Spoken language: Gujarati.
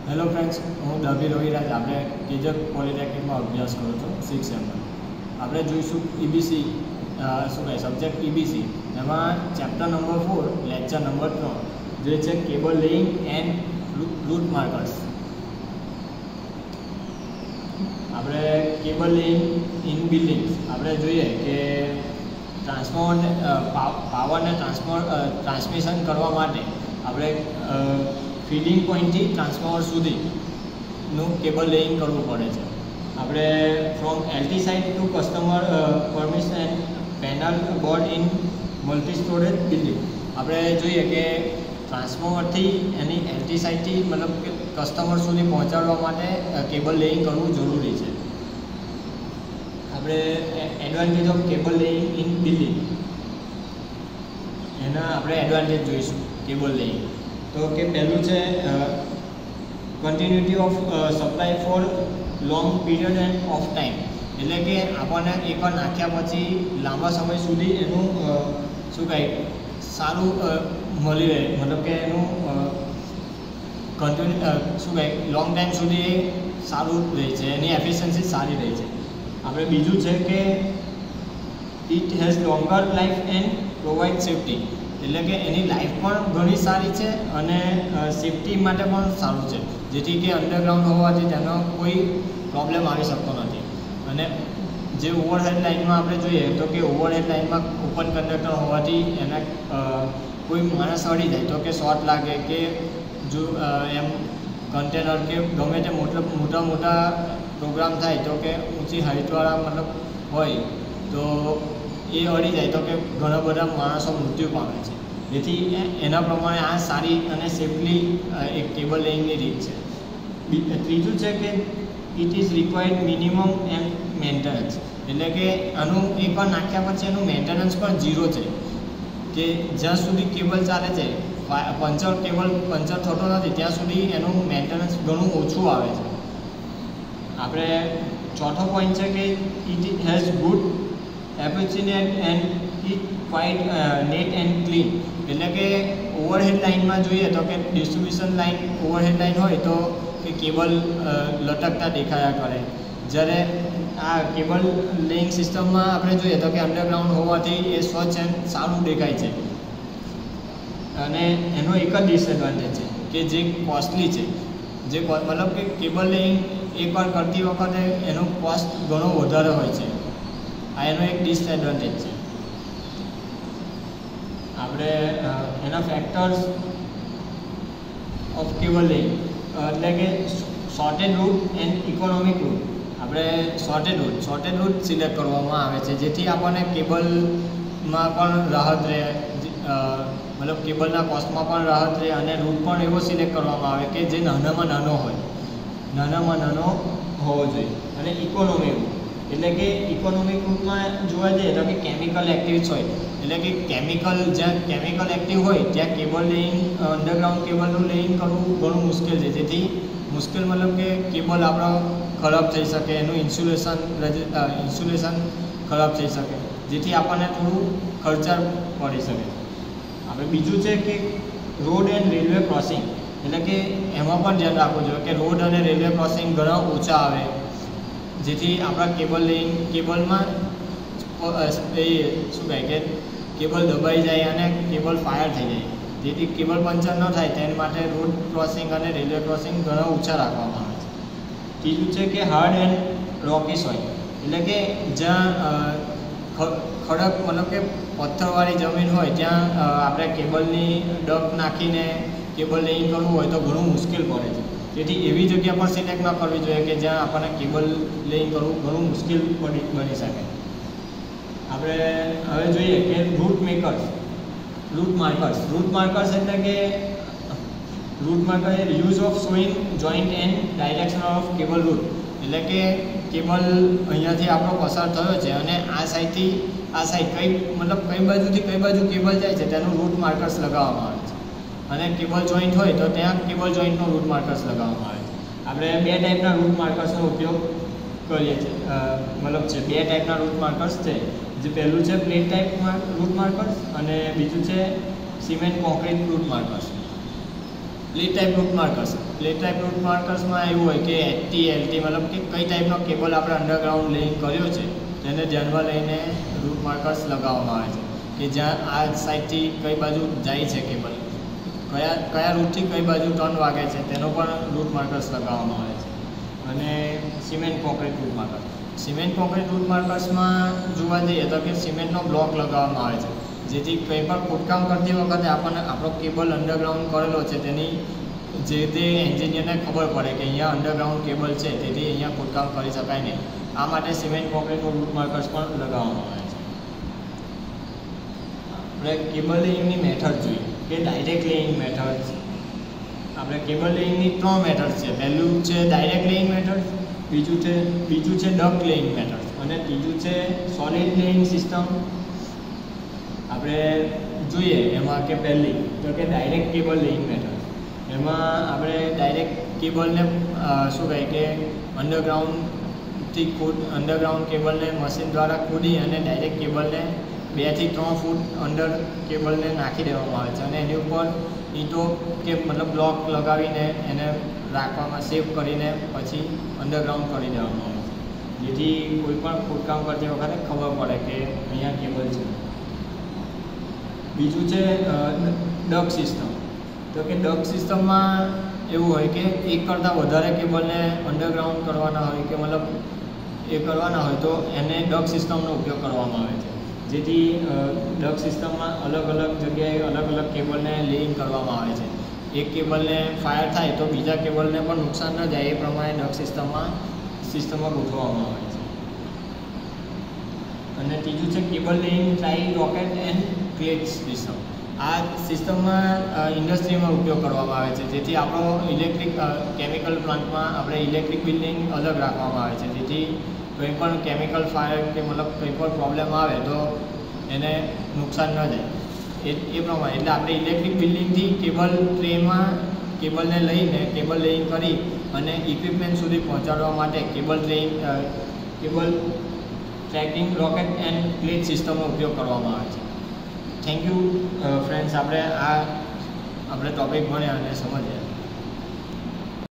હેલો ફ્રેન્ડ્સ, હું ડાભી રવિરાજ. આપણે કેજક પોલિટેકનિકમાં અભ્યાસ કરું છું 6 સેમમાં. આપણે જોઈશું ઈબીસી, શું કહે સબ્જેક્ટ ઈબીસી. એમાં ચેપ્ટર નંબર 4 લેક્ચર નંબર 3 જે છે cable laying and route markers. આપણે કેબલ લેઇંગ ઇન બિલ્ડિંગ્સ આપણે જોઈએ કે પાવરને ટ્રાન્સમિશન કરવા માટે આપણે ફીડિંગ પોઈન્ટથી ટ્રાન્સફોર્મર સુધીનું કેબલ લેઇંગ કરવું પડે છે. આપણે from LT site to customer permission panel board in multi storage building. આપણે જોઈએ કે ટ્રાન્સફોર્મરથી એની એલટી સાઇટથી મતલબ કે કસ્ટમર સુધી પહોંચાડવા માટે કેબલ લેઇંગ કરવું જરૂરી છે. આપણે advantage of cable laying in building, એના આપણે એડવાન્ટેજ જોઈશું કેબલ લેઇંગ. તો કે પહેલું છે continuity of supply for long period and of time. એટલે કે આપણને એકવાર નાખ્યા પછી લાંબા સમય સુધી એનું શું કહે સારું મળી રહે, મતલબ કે એનું શું કહે લોંગ ટાઈમ સુધી સારું રહે છે, એની એફિશિયન્સી સારી રહે છે. આપણે બીજું છે કે it has longer life and provide safety. એટલે કે એની લાઈફ પણ ઘણી સારી છે અને સેફ્ટી માટે પણ સારું છે, જેથી કે અંડરગ્રાઉન્ડ હોવાથી તેનો કોઈ પ્રોબ્લેમ આવી શકતો નથી. અને જે ઓવરહેડ લાઇનમાં આપણે જોઈએ તો કે ઓવરહેડ લાઇનમાં ઓપન કંડક્ટર હોવાથી એને કોઈ માણસ અડી જાય તો કે શોર્ટ લાગે કે જો એમ કન્ટેનર કે ગમે તે મોટા પ્રોગ્રામ થાય તો કે ઊંચી હાઇટવાળા મતલબ હોય તો એ અડી જાય તો કે ઘણા બધા માણસો મૃત્યુ પામે છે. જેથી એના પ્રમાણે આ સારી અને સેફલી એક કેબલ લેઇંગની રીત છે. ત્રીજું છે કે it is required minimum and maintenance. એટલે કે આનું એકવાર નાખ્યા પછી એનું મેન્ટેનન્સ પણ 0 છે, કે જ્યાં સુધી કેબલ ચાલે છે કેબલ પંચર થતો નથી ત્યાં સુધી એનું મેન્ટેનન્સ ઘણું ઓછું આવે છે. આપણે ચોથો પોઈન્ટ છે કે it has good efficient and it quite neat and clean. એટલે કે ઓવરહેડ લાઇનમાં જોઈએ તો કે ડિસ્ટ્રીબ્યુશન લાઇન ઓવરહેડ લાઇન હોય તો કે કેબલ લટકતા દેખાયા કરે, જ્યારે આ કેબલ લેઇંગ સિસ્ટમમાં આપણે જોઈએ તો કે અંડરગ્રાઉન્ડ હોવાથી એ સ્વચ્છ એન્ડ સારું દેખાય છે. અને એનો એક જ ડિસએડવાન્ટેજ છે કે જે કોસ્ટલી છે, જે મતલબ કે કેબલ લેઇંગ એકવાર કરતી વખતે એનો કોસ્ટ ઘણો વધારે હોય છે. આ એનો એક ડિસએડવાન્ટેજ છે. આપણે એના ફેક્ટર્સ ઓફ કેબલ લેઇંગ એટલે કે shorted route and economic route. આપણે શોર્ટેડ રૂટ સિલેક્ટ કરવામાં આવે છે, જેથી આપણને કેબલમાં પણ રાહત રહે, મતલબ કેબલના કોસ્ટમાં પણ રાહત રહે, અને રૂટ પણ એવો સિલેક્ટ કરવામાં આવે કે જે નાનામાં નાનો હોવો જોઈએ. અને ઇકોનોમિક રૂટ એટલે કે ઇકોનોમિક રૂટમાં જોવા જઈએ તો કે કેમિકલ એક્ટિવ્સ હોય. એટલે કે જ્યાં કેમિકલ એક્ટિવ હોય ત્યાં કેબલ લેઇંગ અંડરગ્રાઉન્ડ કેબલનું લેઇંગ કરવું ઘણું મુશ્કેલ છે. જેથી મુશ્કેલ મતલબ કે કેબલ આપણો ખરાબ થઈ શકે, એનું ઇન્સ્યુલેશન ખરાબ થઈ શકે, જેથી આપણને થોડું ખર્ચાળ પડી શકે. આપણે બીજું છે કે રોડ એન્ડ રેલવે ક્રોસિંગ. એટલે કે એમાં પણ ધ્યાન રાખવું જોઈએ કે રોડ અને રેલવે ક્રોસિંગ ઘણા ઓછા આવે, જેથી આપણા કેબલમાં એ શું કહે કે કેબલ દબાઈ જાય અને કેબલ ફાયર થઈ જાય. જેથી કેબલ પંચર ન થાય તેના માટે રોડ ક્રોસિંગ અને રેલવે ક્રોસિંગ ઘણા ઓછા રાખવામાં આવે છે. ત્રીજું છે કે હાર્ડ એન્ડ રોકી સોઇલ. એટલે કે જ્યાં ખડક મતલબ કે પથ્થરવાળી જમીન હોય ત્યાં આપણે કેબલની ડક નાખીને કેબલ લેઇંગ કરવું હોય તો ઘણું મુશ્કેલ પડે છે. તેથી એવી જગ્યા પર સિલેક્ટ ન કરવી જોઈએ કે જ્યાં આપણને કેબલ લેઇંગ કરવું ઘણું મુશ્કેલ બની શકે. આપણે હવે જોઈએ કે રૂટ માર્કર્સ એટલે કે use of showing joint and direction of cable route. એટલે કે કેબલ અહીંયાથી આપણો પસાર થયો છે અને આ સાઈડથી આ સાઈડ કઈ બાજુથી કઈ બાજુ કેબલ જાય છે તેનું રૂટ માર્કર્સ લગાવવામાં આવે છે. અને કેબલ જોઈન્ટ હોય તો ત્યાં કેબલ જોઈન્ટનો રૂટ માર્કર્સ લગાવવામાં આવે છે. આપણે બે ટાઈપના રૂટ માર્કર્સનો ઉપયોગ કરીએ છીએ, બે ટાઈપના રૂટ માર્કર્સ છે. જે પહેલું છે પ્લેટ ટાઈપ રૂટ માર્કર્સ અને બીજું છે cement concrete route markers. Plate type route markers. Plate type route માર્કર્સમાં એવું હોય કે એટી એલટી મતલબ કે કઈ ટાઈપનો કેબલ આપણે અંડરગ્રાઉન્ડ લેઇંગ કર્યો છે તેને ધ્યાનમાં લઈને રૂટ માર્કર્સ લગાવવામાં આવે છે કે જ્યાં આ સાઈડથી કઈ બાજુ જાય છે કેબલ, કયા રૂટથી કઈ બાજુ ટર્ન વાગે છે તેનો પણ રૂટ માર્કર્સ લગાવવામાં આવે છે. અને cement concrete route marker. Cement concrete route માર્કર્સમાં જોવા જઈએ તો કે સિમેન્ટનો બ્લોક લગાવવામાં આવે છે જેથી કંઈ પણ ખોદકામ કરતી વખતે આપણને આપણો કેબલ અંડરગ્રાઉન્ડ કરેલો છે તેની જે તે એન્જિનિયરને ખબર પડે કે અહીંયા અંડરગ્રાઉન્ડ કેબલ છે તેથી અહીંયા ખોદકામ કરી શકાય નહીં. આ માટે સિમેન્ટ કોન્ક્રીટનું રૂટ માર્કર્સ પણ લગાવવામાં આવે છે. આપણે કેબલ લેઇંગની મેથડ જોઈએ કે ડાયરેક્ટ લેઇંગ મેથડ. આપણે કેબલ લેઇંગની 3 મેથડ છે. પહેલું છે ડાયરેક્ટ લેઇંગ મેથડ, બીજું છે ડક લેઇંગ મેથડ અને ત્રીજું છે સોલિડ લેઇંગ સિસ્ટમ. આપણે જોઈએ એમાં કે પહેલી તો કે ડાયરેક્ટ કેબલ લેઇંગ મેથડ. એમાં આપણે ડાયરેક્ટ કેબલને શું કહે કે અંડરગ્રાઉન્ડ કેબલને મશીન દ્વારા ખોદી અને ડાયરેક્ટ કેબલને 2 થી 3 ફૂટ અંડર કેબલને નાખી દેવામાં આવે છે અને એની ઉપર ઈંટો કે મતલબ બ્લોક લગાવીને એને રાખવામાં સેવ કરીને પછી અંડરગ્રાઉન્ડ કરી દેવામાં આવે છે જેથી કોઈ પણ ખોદકામ કરતી વખતે ખબર પડે કે અહીંયા કેબલ છે. બીજું છે ડક સિસ્ટમ. તો કે ડક સિસ્ટમમાં એવું હોય કે એક કરતાં વધારે કેબલને અંડરગ્રાઉન્ડ કરવાના હોય કે મતલબ એ કરવાના હોય તો એને ડક સિસ્ટમનો ઉપયોગ કરવામાં આવે છે જેથી ડક સિસ્ટમમાં અલગ અલગ જગ્યાએ અલગ અલગ કેબલને લેઇંગ કરવામાં આવે છે. એક કેબલને ફાયર થાય તો બીજા કેબલને પણ નુકસાન ન જાય એ પ્રમાણે ડક સિસ્ટમમાં ગોઠવવામાં આવે છે. અને ત્રીજું છે cable laying tray rocket and cleat system. આ સિસ્ટમમાં ઇન્ડસ્ટ્રીમાં ઉપયોગ કરવામાં આવે છે જેથી આપણો કેમિકલ પ્લાન્ટમાં આપણે ઇલેક્ટ્રિક બિલ્ડિંગ અલગ રાખવામાં આવે છે જેથી કંઈ પણ કેમિકલ ફાયર કે મતલબ કંઈ પણ પ્રોબ્લેમ આવે તો એને નુકસાન ન જાય એ પ્રમાણે. એટલે આપણે ઇલેક્ટ્રિક બિલ્ડિંગથી કેબલ ટ્રેમાં કેબલને લઈને કેબલ લેઇંગ કરી અને ઇક્વિપમેન્ટ સુધી પહોંચાડવા માટે cable tracking rocket and cleat સિસ્ટમનો ઉપયોગ કરવામાં આવે છે. Thank you friends. આપણે ટોપિક ભણ્યા અને સમજ્યા.